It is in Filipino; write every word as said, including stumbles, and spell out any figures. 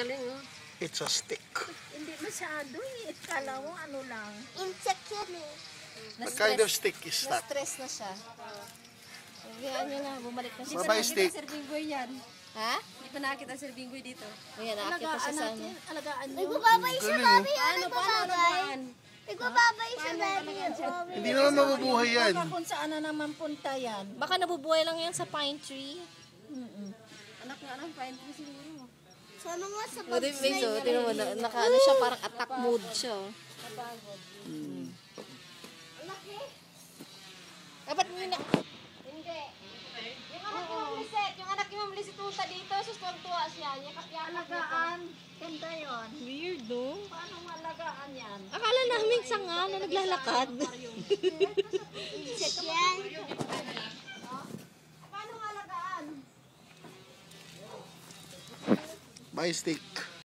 Galing, oh. It's a stick. Hindi masyado eh. Kala mo ano lang. Insect yan eh. What kind of stick is that? Na-stress na siya. Kaya niya na, bumalik na siya. Bye-bye stick. Sir Bingboy yan. Ha? Hindi pa nakita Sir Bingboy dito. Ayan, nakakita siya sa ano. Alagaan nyo. Nagbababay siya, Galing, Bobby. Oh, Paano, paano, nagbababay. alagaan? Nagbababay siya, Bobby. Oh. Hindi naman mabubuhay yan. Baka kung saan na naman punta yan. Baka nabubuhay lang yan sa pine tree. Mm-mm. Anak nga lang, pain ko siguro. Sana nga sa O, di, bugs Biggs, oh, tingnan mo, na- naka, ano siya, parang attack mode siya. oh. Dapat mo na... Hindi. Yung anak ni Ma'am Lisette, yung anak ni Ma'am Lisette punta dito, sustuwang-tuwa siya. Alagaan. Ganda yun. Weird, no? Paano malagaan yan? Akala namin sanga na naglalakad. insect yan. Paano alagaan? Bye stick.